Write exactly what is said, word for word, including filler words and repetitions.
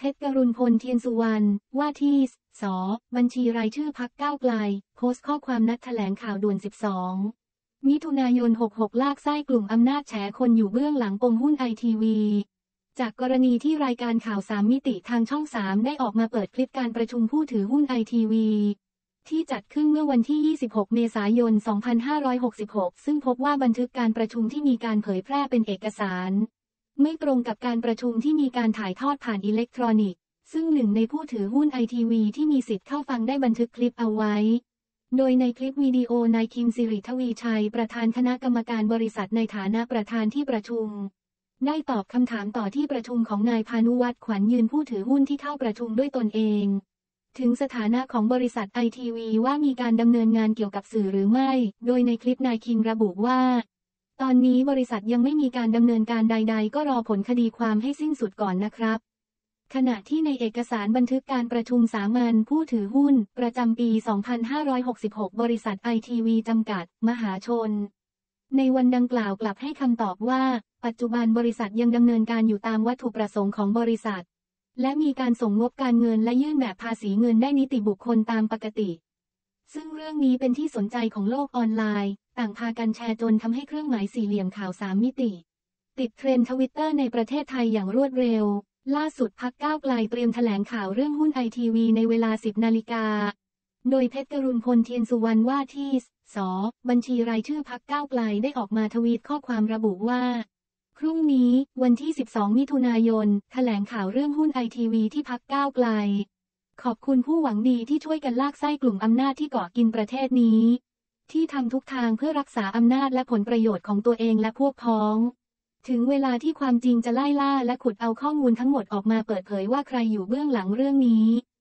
เพชรกรุณพลเทียนสุวรรณว่าที่สบัญชีรายชื่อพรรคก้าวไกลโพสต์ข้อความนัดแถลงข่าวด่วนสิบสองมิถุนายนหกหกลากไส้กลุ่มอำนาจแฉคนอยู่เบื้องหลังปมหุ้นไอทีวีจากกรณีที่รายการข่าวสามมิติทางช่องสามได้ออกมาเปิดคลิปการประชุมผู้ถือหุ้นไอทีวีที่จัดขึ้นเมื่อวันที่ยี่สิบหกเมษายนสองพันห้าร้อยหกสิบหกซึ่งพบว่าบันทึกการประชุมที่มีการเผยแพร่เป็นเอกสารไม่ตรงกับการประชุมที่มีการถ่ายทอดผ่านอิเล็กทรอนิกส์ซึ่งหนึ่งในผู้ถือหุ้นไอทีวีที่มีสิทธิ์เข้าฟังได้บันทึกคลิปเอาไว้โดยในคลิปวิดีโอนายคิมสิริทวีชัยประธานคณะกรรมการบริษัทในฐานะประธานที่ประชุมได้ตอบคำถามต่อที่ประชุมของนายพานุวัฒน์ขวัญยืนผู้ถือหุ้นที่เข้าประชุมด้วยตนเองถึงสถานะของบริษัทไอทีวีว่ามีการดำเนินงานเกี่ยวกับสื่อหรือไม่โดยในคลิปนายคิมระบุว่าตอนนี้บริษัทยังไม่มีการดำเนินการใดๆก็รอผลคดีความให้สิ้นสุดก่อนนะครับขณะที่ในเอกสารบันทึกการประชุมสามัญผู้ถือหุ้นประจำปี สองพันห้าร้อยหกสิบหก บริษัทไอทีวีจำกัดมหาชนในวันดังกล่าวกลับให้คำตอบว่าปัจจุบันบริษัทยังดำเนินการอยู่ตามวัตถุประสงค์ของบริษัทและมีการส่งงบการเงินและยื่นแบบภาษีเงินได้นิติบุคคลตามปกติซึ่งเรื่องนี้เป็นที่สนใจของโลกออนไลน์ต่างพากันแชร์จนทำให้เครื่องหมายสี่เหลี่ยมข่าวสามมิติติดเทรนด์ทวิตเตอร์ในประเทศไทยอย่างรวดเร็วล่าสุดพรรคก้าวไกลเตรียมแถลงข่าวเรื่องหุ้นไอทีวีในเวลา สิบนาฬิกาโดยเพชรกรุณพลเทียนสุวรรณว่าที่สบัญชีรายชื่อพรรคก้าวไกลได้ออกมาทวีตข้อความระบุว่าพรุ่งนี้วันที่สิบสองมิถุนายนแถลงข่าวเรื่องหุ้นไอทีวีที่พรรคก้าวไกลขอบคุณผู้หวังดีที่ช่วยกันลากไส้กลุ่มอำนาจที่เกาะกินประเทศนี้ที่ทำทุกทางเพื่อรักษาอำนาจและผลประโยชน์ของตัวเองและพวกพ้องถึงเวลาที่ความจริงจะไล่ล่าและขุดเอาข้อมูลทั้งหมดออกมาเปิดเผยว่าใครอยู่เบื้องหลังเรื่องนี้